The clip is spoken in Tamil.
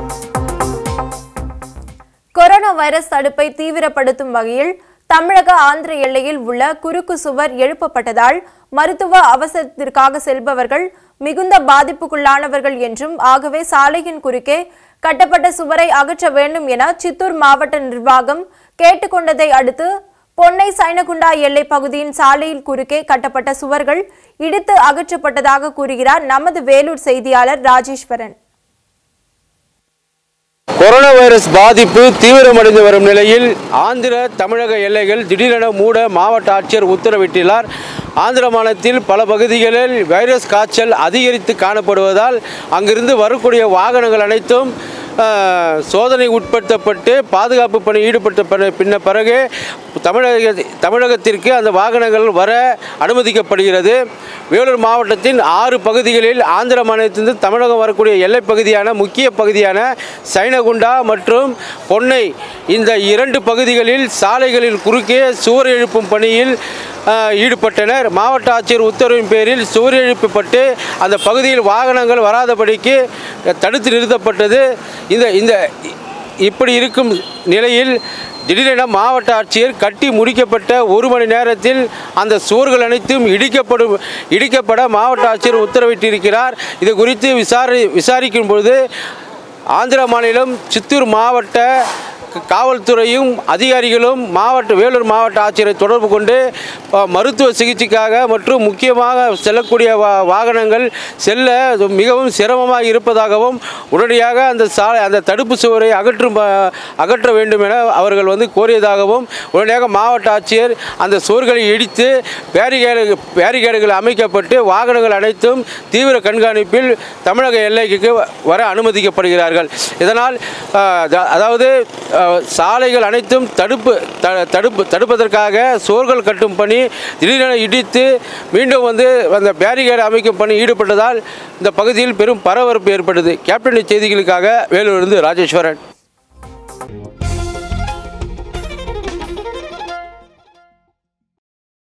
கொரோனா வைரஸ் தடுப்பை தீவிரப்படுத்தும் வகையில் தமிழக ஆந்திர எல்லையில் உள்ள குறுக்கு சுவர் எழுப்பப்பட்டதால் மருத்துவ அவசரத்திற்காக செல்பவர்கள் மிகுந்த பாதிப்புக்குள்ளானவர்கள் என்றும் ஆகவே சாலையின் குறுக்கே கட்டப்பட்ட சுவரை அகற்ற வேண்டும் என சித்தூர் மாவட்ட நிர்வாகம் கேட்டுக்கொண்டதை அடுத்து பொன்னை சைனகுண்டா எல்லை பகுதியின் சாலையில் குறுக்கே கட்டப்பட்ட சுவர்கள் இடித்து அகற்றப்பட்டதாக கூறுகிறார் நமது வேலூர் செய்தியாளர் ராஜேஸ்வரன். கொரோனா வைரஸ் பாதிப்பு தீவிரமடைந்து வரும் நிலையில் ஆந்திர தமிழக எல்லைகள் திடீரென மூட மாவட்ட ஆட்சியர் உத்தரவிட்டுள்ளார். ஆந்திர மாநிலத்தில் பல பகுதிகளில் வைரஸ் காய்ச்சல் அதிகரித்து காணப்படுவதால் அங்கிருந்து வரக்கூடிய வாகனங்கள் அனைத்தும் சோதனை உட்படுத்தப்பட்டு பாதுகாப்பு பணி ஈடுபட்ட பிறகு தமிழகத்திற்கு அந்த வாகனங்கள் வர அனுமதிக்கப்படுகிறது. வேலூர் மாவட்டத்தின் 6 பகுதிகளில் ஆந்திர மாநிலத்திலிருந்து தமிழகம் வரக்கூடிய எல்லைப் பகுதியான முக்கிய பகுதியான சைனகுண்டா மற்றும் பொன்னை இந்த 2 பகுதிகளில் சாலைகளில் குறுக்கே சுவர் எழுப்பும் பணியில் ஈடுபட்டனர். மாவட்ட ஆட்சியர் உத்தரவின் பேரில் சுவர் எழுப்பப்பட்டு அந்த பகுதியில் வாகனங்கள் வராதபடிக்கு தடுத்து நிறுத்தப்பட்டது. இப்படி இருக்கும் நிலையில் திடீரென மாவட்ட ஆட்சியர் கட்டி முடிக்கப்பட்ட 1 மணி நேரத்தில் அந்த சுவர்கள் அனைத்தும் இடிக்கப்பட மாவட்ட ஆட்சியர் உத்தரவிட்டிருக்கிறார். இது குறித்து விசாரிக்கும் பொழுது ஆந்திர மாநிலம் சித்தூர் மாவட்ட காவல்துறையும் அதிகாரிகளும் வேலூர் மாவட்ட ஆட்சியரை தொடர்பு கொண்டு மருத்துவ சிகிச்சைக்காக மற்றும் முக்கியமாக செல்லக்கூடிய வாகனங்கள் செல்ல மிகவும் சிரமமாக இருப்பதாகவும் உடனடியாக அந்த தடுப்பு சுவரை அகற்ற வேண்டும் என அவர்கள் கோரியதாகவும் உடனடியாக மாவட்ட ஆட்சியர் அந்த சுவர்களை இடித்து பேரிகேடுகள் அமைக்கப்பட்டு வாகனங்கள் அனைத்தும் தீவிர கண்காணிப்பில் தமிழக எல்லைக்கு வர அனுமதிக்கப்படுகிறார்கள். இதனால் அதாவது சாலைகள் அனைத்தும் தடுப்பதற்காக சுவர்கள் கட்டும் பணி திடீரென இடித்து மீண்டும் அந்த பேரிகேடு அமைக்கும் பணி ஈடுபட்டதால் இந்த பகுதியில் பெரும் பரபரப்பு ஏற்பட்டது. கேப்டன் செய்திகளுக்காக வேலூரிலிருந்து ராஜேஸ்வரன்.